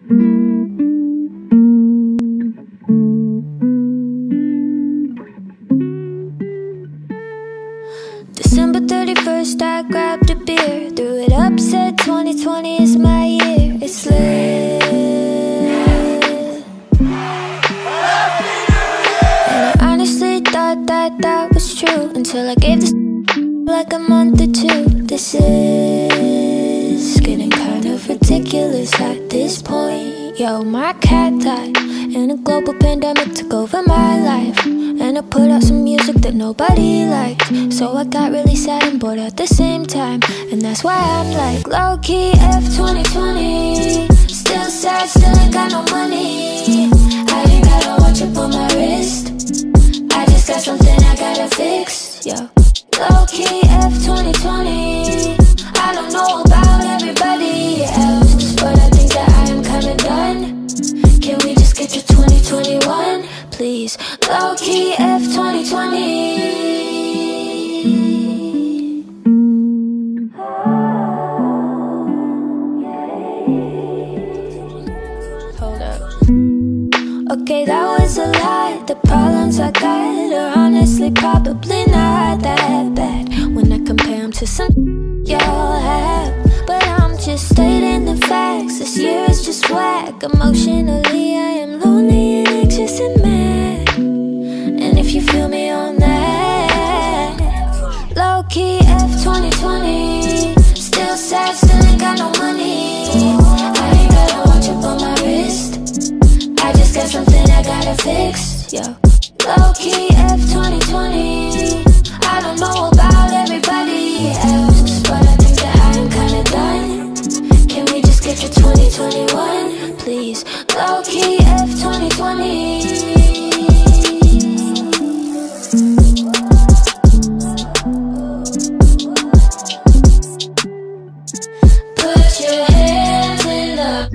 December 31st, I grabbed a beer, threw it up, said 2020 is my year. It's lit. And I honestly thought that was true until I gave this like a month or two. This is getting kind of ridiculous at this point. Yo, my cat died and a global pandemic took over my life, and I put out some music that nobody liked, so I got really sad and bored at the same time. And that's why I'm like, low-key F 2020. Still sad, still ain't got no money. I ain't got a watch up on my wrist. I just got something I gotta fix, yo. Low-key F 2020. I don't know about everybody else, but I think that I am kinda done. Can we just get to 2021, please? Low-key F 2020. Hold up. Okay, that was a lie. The problems I got are honestly probably not that bad when I compare them to some y'all have. But I'm just stating the facts. This year is just whack. Emotionally, I am lonely and anxious and mad. And if you feel me on that, low-key F 2020. Still sad, still ain't got no money. I ain't got a watch up on my wrist. I just got something I gotta fix, yo. Low-key F 2020. I don't know about everybody else, but I think that I am kinda done. Can we just get to 2021, please? Low-key F 2020. Put your hands in the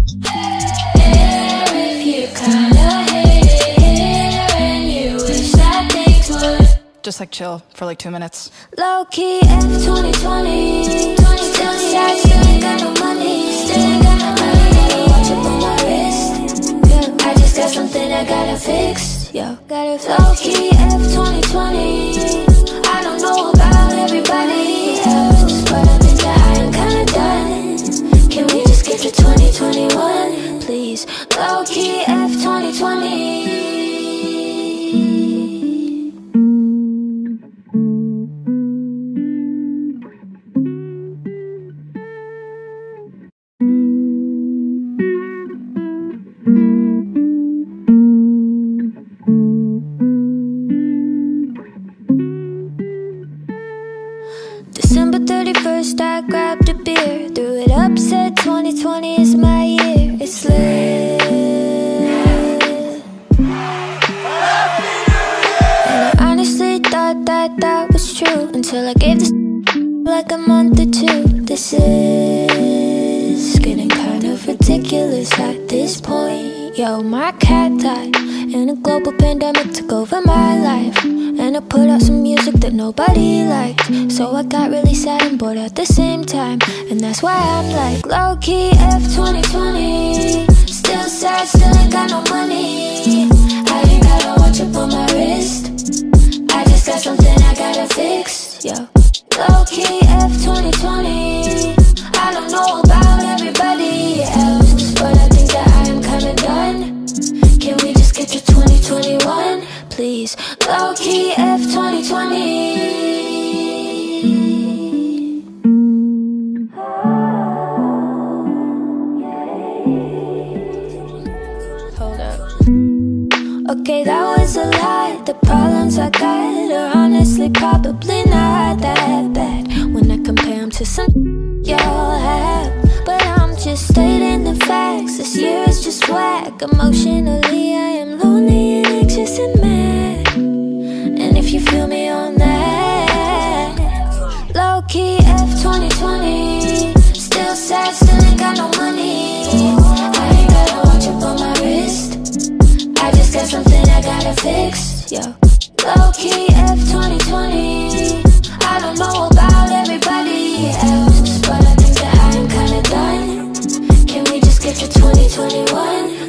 air if you kinda hate it here and you wish that things would just like chill for like 2 minutes. Low-key F 2020. Still sad, still ain't got no money. Still ain't got no money. Gotta watch up on my wrist. Yeah, I just got something I gotta fix. Yo, low-key F 2020. I don't know about everybody else, but I think that I am kinda done. Can we just get to 2021, please? Low-key F 2020. December 31st, I grabbed a beer, threw it up, said 2020 is my year. It's lit. And I honestly thought that was true until I gave this like a month or two. This is getting kind of ridiculous at this point. Yo, my cat died and a global pandemic took over my life, and I put out some music that nobody liked, so I got really sad and bored at the same time. And that's why I'm like, low-key F 2020. Still sad, still ain't got no money. I ain't got a watch up on my wrist. I just got something I gotta fix, yo. Low-key F 2020. I don't know about everybody else, but I think that I am kinda done. Can we just get to 2021, please? Low-key F 2020. Hold up. Okay, that was a lie. The problems I got are honestly probably not that bad when I compare them to some y'all have. But I'm just stating the facts. This year is just whack. Emotionally, I am lonely and anxious and mad. And if you feel me on that, low-key F 2020. Still sad, still ain't got no money. I ain't got a watch up on my wrist. I just got something I gotta fix, yo. Low-key F 2020. I don't know about everybody else, but I think that I am kinda done. Can we just get to 2021.